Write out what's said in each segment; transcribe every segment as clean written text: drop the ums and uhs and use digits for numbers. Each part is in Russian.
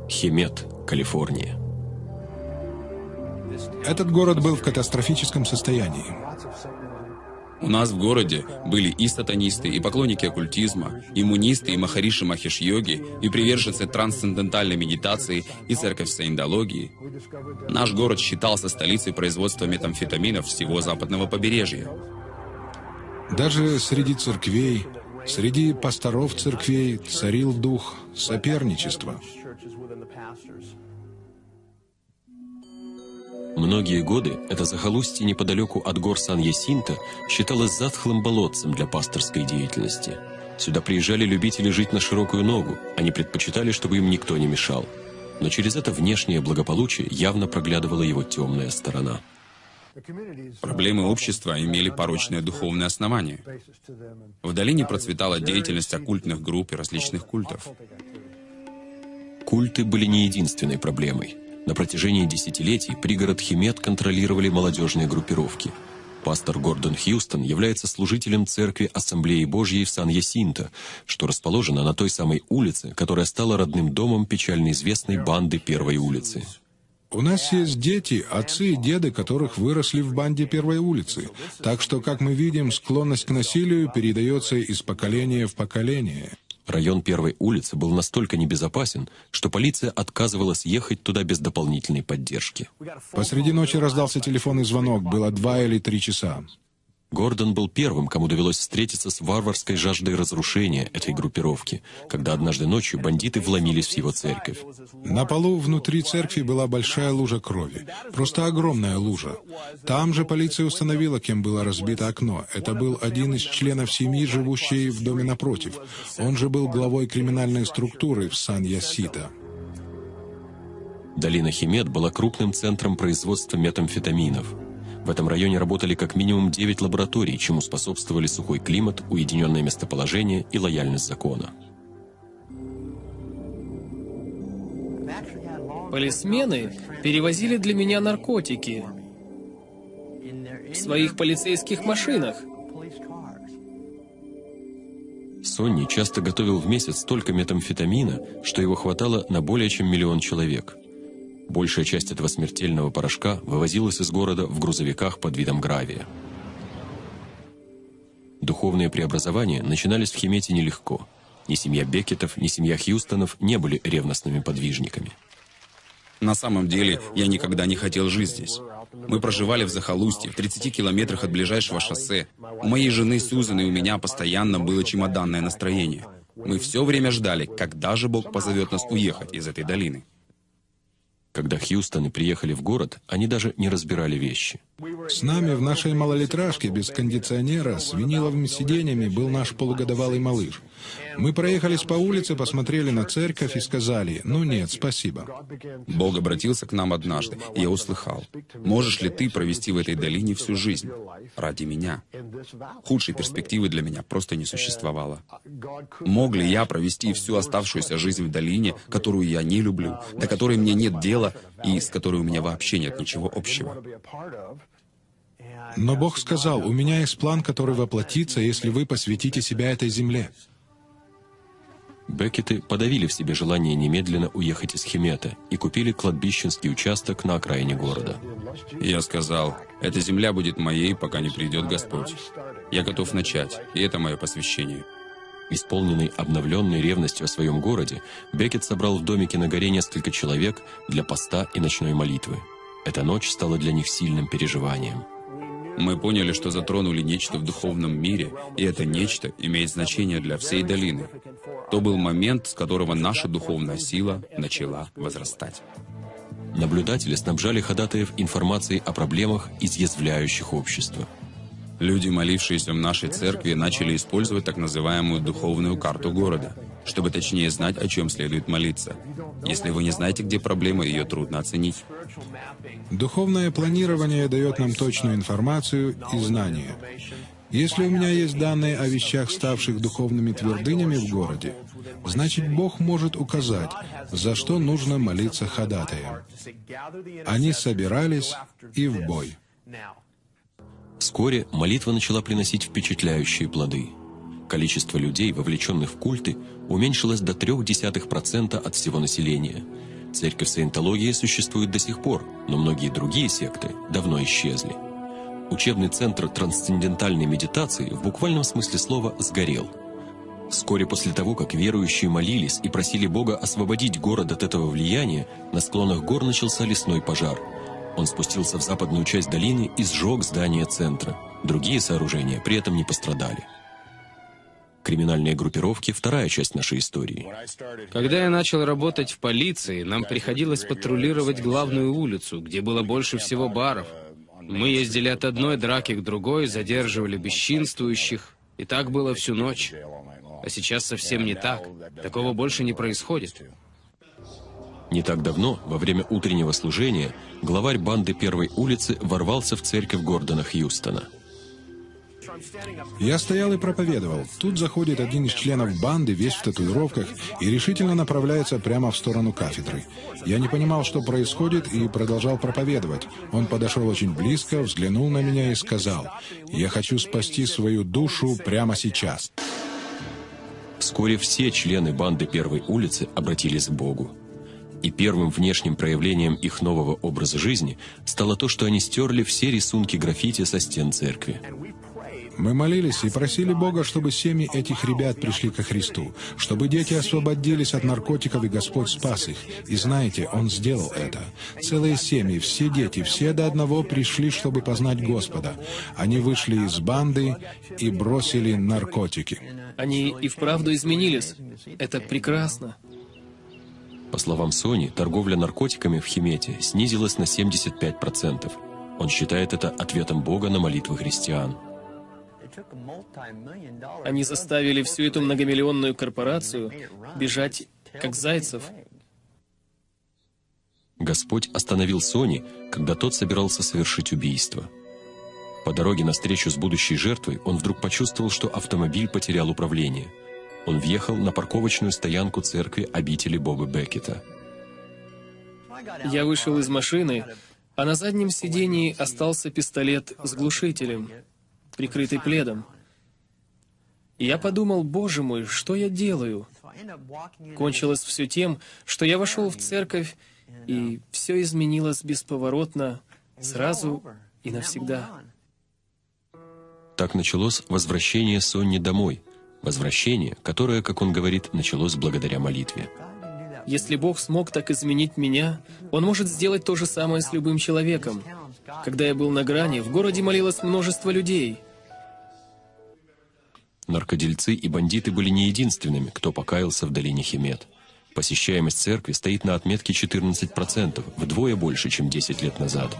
Хемет, Калифорния. Этот город был в катастрофическом состоянии. У нас в городе были и сатанисты, и поклонники оккультизма, и мунисты, и махариши махеш-йоги, и приверженцы трансцендентальной медитации, и церковь саиндологии. Наш город считался столицей производства метамфетаминов всего западного побережья. Даже среди церквей, среди пасторов церквей царил дух соперничества. Многие годы это захолустье неподалеку от гор Сан-Ясинто считалось затхлым болотцем для пасторской деятельности. Сюда приезжали любители жить на широкую ногу, они предпочитали, чтобы им никто не мешал. Но через это внешнее благополучие явно проглядывала его темная сторона. Проблемы общества имели порочное духовное основание. В долине процветала деятельность оккультных групп и различных культов. Культы были не единственной проблемой. На протяжении десятилетий пригород Хемет контролировали молодежные группировки. Пастор Гордон Хьюстон является служителем церкви Ассамблеи Божьей в Сан-Ясинто, что расположено на той самой улице, которая стала родным домом печально известной банды Первой улицы. У нас есть дети, отцы и деды, которых выросли в банде Первой улицы. Так что, как мы видим, склонность к насилию передается из поколения в поколение. Район Первой улицы был настолько небезопасен, что полиция отказывалась ехать туда без дополнительной поддержки. Посреди ночи раздался телефонный звонок, было 2 или 3 часа. Гордон был первым, кому довелось встретиться с варварской жаждой разрушения этой группировки, когда однажды ночью бандиты вломились в его церковь. На полу внутри церкви была большая лужа крови. Просто огромная лужа. Там же полиция установила, кем было разбито окно. Это был один из членов семьи, живущей в доме напротив. Он же был главой криминальной структуры в Сан-Ясинто. Долина Хемет была крупным центром производства метамфетаминов. В этом районе работали как минимум 9 лабораторий, чему способствовали сухой климат, уединенное местоположение и лояльность закона. Полисмены перевозили для меня наркотики в своих полицейских машинах. Сонни часто готовил в месяц столько метамфетамина, что его хватало на более чем 1 000 000 человек. Большая часть этого смертельного порошка вывозилась из города в грузовиках под видом гравия. Духовные преобразования начинались в Хемете нелегко. Ни семья Беккетов, ни семья Хьюстонов не были ревностными подвижниками. На самом деле, я никогда не хотел жить здесь. Мы проживали в захолустье, в 30 километрах от ближайшего шоссе. У моей жены Сьюзан и у меня постоянно было чемоданное настроение. Мы все время ждали, когда же Бог позовет нас уехать из этой долины. Когда Хьюстоны приехали в город, они даже не разбирали вещи. С нами в нашей малолитражке без кондиционера с виниловыми сиденьями был наш полугодовалый малыш. Мы проехались по улице, посмотрели на церковь и сказали: «Ну нет, спасибо». Бог обратился к нам однажды, и я услыхал: «Можешь ли ты провести в этой долине всю жизнь ради меня?» Худшей перспективы для меня просто не существовало. Мог ли я провести всю оставшуюся жизнь в долине, которую я не люблю, до которой мне нет дела и с которой у меня вообще нет ничего общего? Но Бог сказал: «У меня есть план, который воплотится, если вы посвятите себя этой земле». Беккеты подавили в себе желание немедленно уехать из Хемета и купили кладбищенский участок на окраине города. Я сказал: «Эта земля будет моей, пока не придет Господь. Я готов начать, и это мое посвящение». Исполненный обновленной ревностью о своем городе, Беккет собрал в домике на горе несколько человек для поста и ночной молитвы. Эта ночь стала для них сильным переживанием. Мы поняли, что затронули нечто в духовном мире, и это нечто имеет значение для всей долины. То был момент, с которого наша духовная сила начала возрастать. Наблюдатели снабжали ходатаев информацией о проблемах, изъязвляющих общество. Люди, молившиеся в нашей церкви, начали использовать так называемую духовную карту города, чтобы точнее знать, о чем следует молиться. Если вы не знаете, где проблема, ее трудно оценить. Духовное планирование дает нам точную информацию и знания. Если у меня есть данные о вещах, ставших духовными твердынями в городе, значит, Бог может указать, за что нужно молиться ходатаям. Они собирались и в бой. Вскоре молитва начала приносить впечатляющие плоды. Количество людей, вовлеченных в культы, уменьшилось до 0,3% от всего населения. Церковь саентологии существует до сих пор, но многие другие секты давно исчезли. Учебный центр трансцендентальной медитации в буквальном смысле слова «сгорел». Вскоре после того, как верующие молились и просили Бога освободить город от этого влияния, на склонах гор начался лесной пожар. Он спустился в западную часть долины и сжег здание центра. Другие сооружения при этом не пострадали. Криминальные группировки – вторая часть нашей истории. Когда я начал работать в полиции, нам приходилось патрулировать главную улицу, где было больше всего баров. Мы ездили от одной драки к другой, задерживали бесчинствующих, и так было всю ночь. А сейчас совсем не так. Такого больше не происходит. Не так давно, во время утреннего служения, главарь банды Первой улицы ворвался в церковь Гордона Хьюстона. Я стоял и проповедовал. Тут заходит один из членов банды, весь в татуировках, и решительно направляется прямо в сторону кафедры. Я не понимал, что происходит, и продолжал проповедовать. Он подошел очень близко, взглянул на меня и сказал: «Я хочу спасти свою душу прямо сейчас». Вскоре все члены банды Первой улицы обратились к Богу. И первым внешним проявлением их нового образа жизни стало то, что они стерли все рисунки граффити со стен церкви. Мы молились и просили Бога, чтобы семьи этих ребят пришли ко Христу, чтобы дети освободились от наркотиков, и Господь спас их. И знаете, Он сделал это. Целые семьи, все дети, все до одного пришли, чтобы познать Господа. Они вышли из банды и бросили наркотики. Они и вправду изменились. Это прекрасно. По словам Сони, торговля наркотиками в Химете снизилась на 75%. Он считает это ответом Бога на молитвы христиан. Они заставили всю эту многомиллионную корпорацию бежать, как зайцев. Господь остановил Сони, когда тот собирался совершить убийство. По дороге навстречу с будущей жертвой он вдруг почувствовал, что автомобиль потерял управление. Он въехал на парковочную стоянку церкви обители Боба Беккета. Я вышел из машины, а на заднем сидении остался пистолет с глушителем, прикрытый пледом. И я подумал: боже мой, что я делаю? Кончилось все тем, что я вошел в церковь, и все изменилось бесповоротно, сразу и навсегда. Так началось возвращение Сонни домой. Возвращение, которое, как он говорит, началось благодаря молитве. Если Бог смог так изменить меня, Он может сделать то же самое с любым человеком. Когда я был на грани, в городе молилось множество людей. Наркодельцы и бандиты были не единственными, кто покаялся в долине Химет. Посещаемость церкви стоит на отметке 14%, вдвое больше, чем 10 лет назад.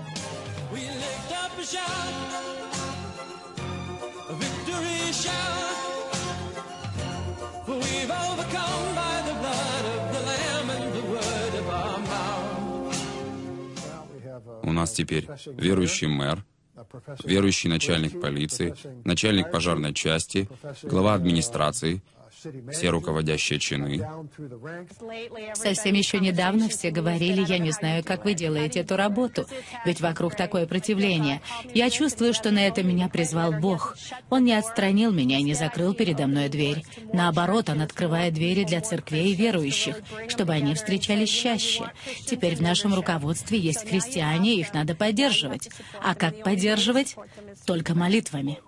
У нас теперь верующий мэр, верующий начальник полиции, начальник пожарной части, глава администрации, все руководящие чины. Совсем еще недавно все говорили: я не знаю, как вы делаете эту работу, ведь вокруг такое противление. Я чувствую, что на это меня призвал Бог. Он не отстранил меня и не закрыл передо мной дверь. Наоборот, Он открывает двери для церквей и верующих, чтобы они встречались чаще. Теперь в нашем руководстве есть христиане, их надо поддерживать. А как поддерживать? Только молитвами.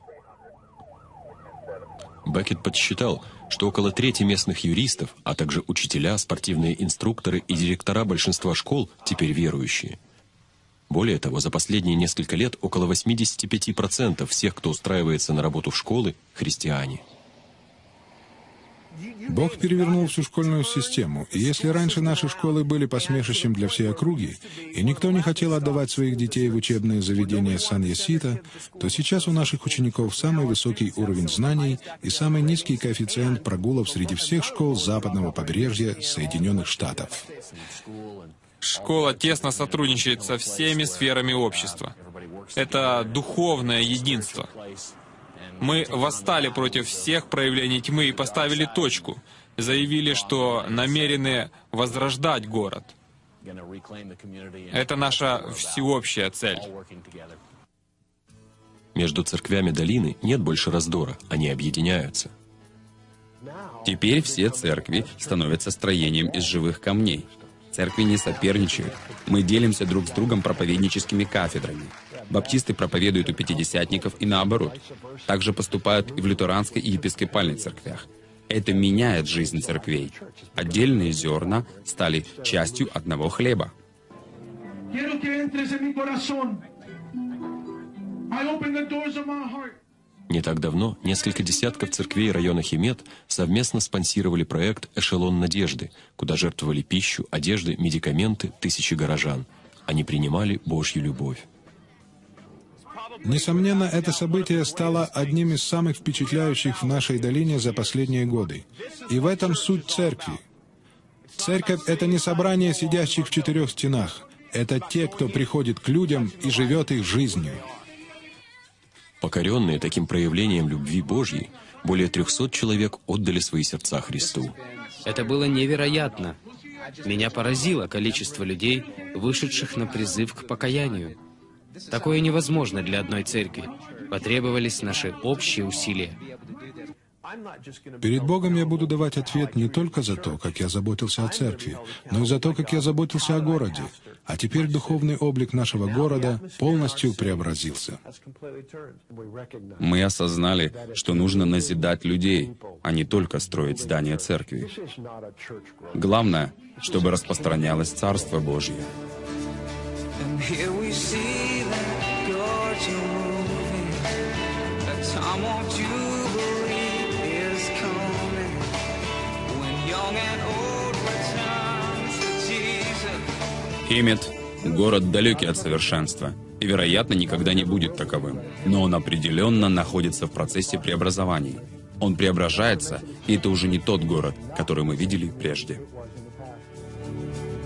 Беккет подсчитал, что около трети местных юристов, а также учителя, спортивные инструкторы и директора большинства школ теперь верующие. Более того, за последние несколько лет около 85% всех, кто устраивается на работу в школы, христиане. Бог перевернул всю школьную систему, и если раньше наши школы были посмешищем для всей округи, и никто не хотел отдавать своих детей в учебные заведения Сан-Ясита, то сейчас у наших учеников самый высокий уровень знаний и самый низкий коэффициент прогулов среди всех школ западного побережья Соединенных Штатов. Школа тесно сотрудничает со всеми сферами общества. Это духовное единство. Мы восстали против всех проявлений тьмы и поставили точку. Заявили, что намерены возрождать город. Это наша всеобщая цель. Между церквями долины нет больше раздора, они объединяются. Теперь все церкви становятся строением из живых камней. Церкви не соперничают. Мы делимся друг с другом проповедническими кафедрами. Баптисты проповедуют у пятидесятников и наоборот. Также поступают и в лютеранской и епископальной церквях. Это меняет жизнь церквей. Отдельные зерна стали частью одного хлеба. Не так давно несколько десятков церквей района Химет совместно спонсировали проект «Эшелон надежды», куда жертвовали пищу, одежды, медикаменты тысячи горожан. Они принимали Божью любовь. Несомненно, это событие стало одним из самых впечатляющих в нашей долине за последние годы. И в этом суть церкви. Церковь — это не собрание сидящих в четырех стенах. Это те, кто приходит к людям и живет их жизнью. Покоренные таким проявлением любви Божьей, более 300 человек отдали свои сердца Христу. Это было невероятно. Меня поразило количество людей, вышедших на призыв к покаянию. Такое невозможно для одной церкви. Потребовались наши общие усилия. Перед Богом я буду давать ответ не только за то, как я заботился о церкви, но и за то, как я заботился о городе. А теперь духовный облик нашего города полностью преобразился. Мы осознали, что нужно назидать людей, а не только строить здание церкви. Главное, чтобы распространялось Царство Божье. Химет — город далекий от совершенства, и, вероятно, никогда не будет таковым. Но он определенно находится в процессе преобразований. Он преображается, и это уже не тот город, который мы видели прежде.